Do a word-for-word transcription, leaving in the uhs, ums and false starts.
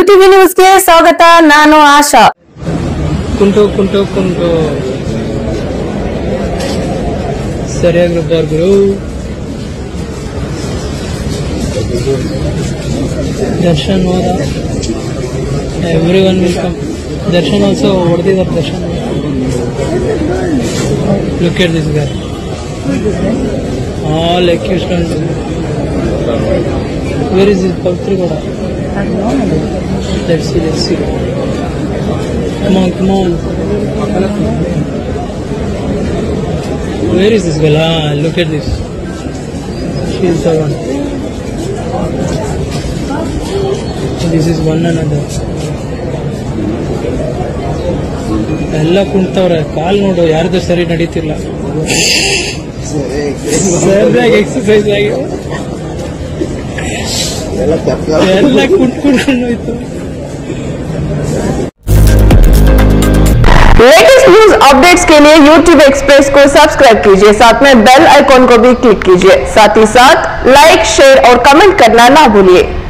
UTV news ಗೆ ಸ್ವಾಗತ. ನಾನು ಆಶಾ. ಕುಂಟು ಕುಂಟು ಕುಂಟು ಸರಿಯಾಗಿ ರುಬ್ಬಾರ್ಗುರು. ದರ್ಶನ್ ಹೋದ. Every one will come. Darshan also ಹೊಡೆದಿದ್ದಾರೆ. Darshan look at this guy. All accused. Where is this Pavitri Gowda? Let's see, let's see. Come on, come on. Where is this girl? Ah, look at this. She is the one. This is one another. ಎಲ್ಲ ಕುಂತವ್ರೆ. ಕಾಲ್ ನೋಡು ಯಾರ್ದು ಸರಿ ನಡೀತಿಲ್ಲ. ಸರಿಯಾಗಿ exercise ಆಗಿ ಎಲ್ಲ ಕುಟ್ಕೊಂಡು ಹೋಯ್ತು. Latest news updates के लिए यूट्यूब एक्सप्रेस को सब्सक्राइब कीजिए, साथ में बेल आइकॉन को भी क्लिक कीजिए, साथ ही साथ लाइक, शेयर और कमेंट करना ना भूलिए.